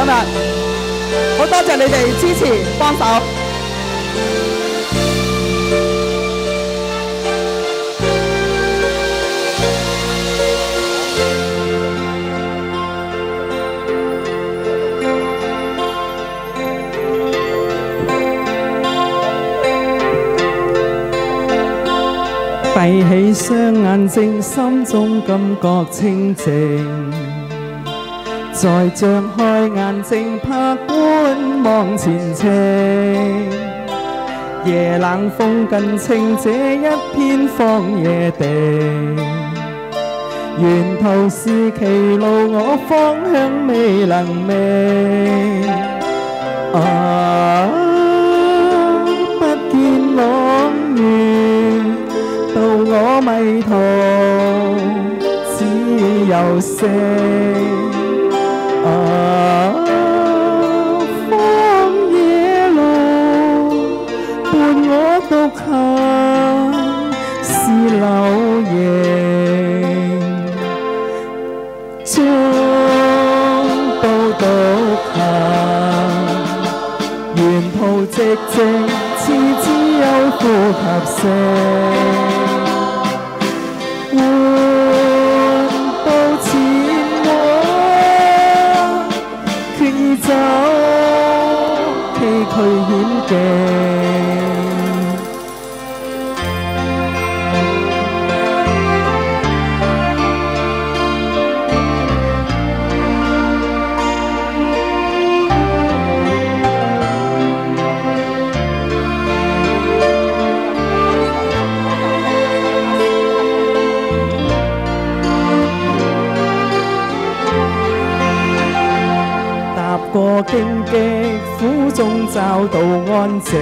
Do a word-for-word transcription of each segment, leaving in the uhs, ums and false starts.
今日好多謝你哋支持幫手。 閉起雙眼睛，心中感覺清靜。再張開眼睛，怕觀望前程。夜冷風更清，這一片荒野地。沿途是歧路，我方向未能明。啊，不見朗月。到我迷途，只有星。啊，荒野路，伴我獨行是柳影。將步獨行，沿途寂靜，似只有呼吸聲。去險境。踏過荊棘苦中找到安靜，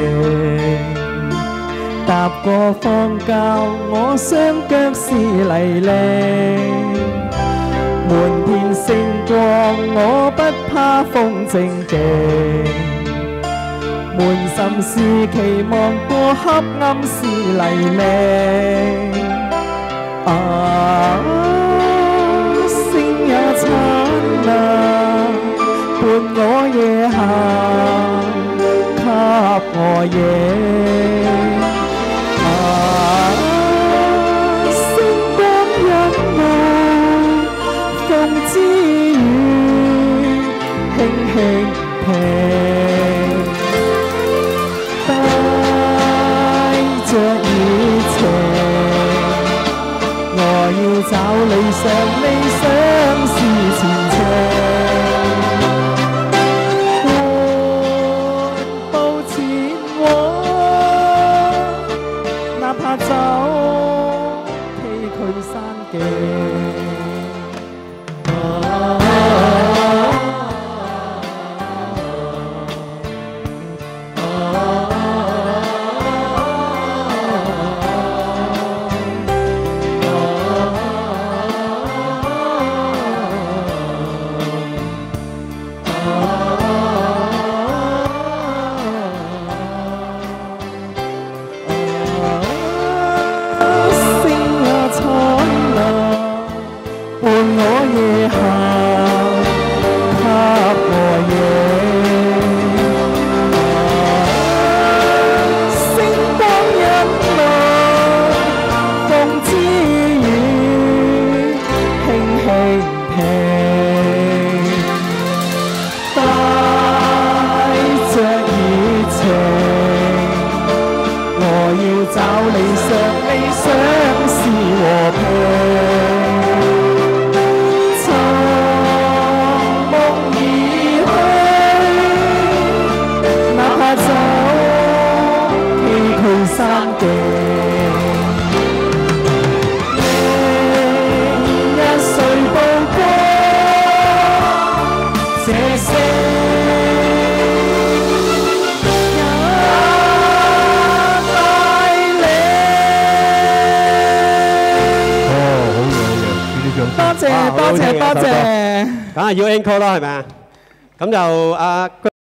踏過荒郊，我雙腳是泥濘。滿天星光，我不怕風正勁。滿心是期望，過黑暗是黎明。啊，星也燦爛，伴我夜行。給我影啊，星光熠熠，風之雨輕輕停，帶着熱情，我要找理想，理想是前程。怕走崎嶇山徑。找理想，理想是和平。尋夢而去，哪怕走崎嶇山徑。明日誰曝光這些？多謝多謝多謝， 梗係要 encore 啦，係咪啊？咁就阿。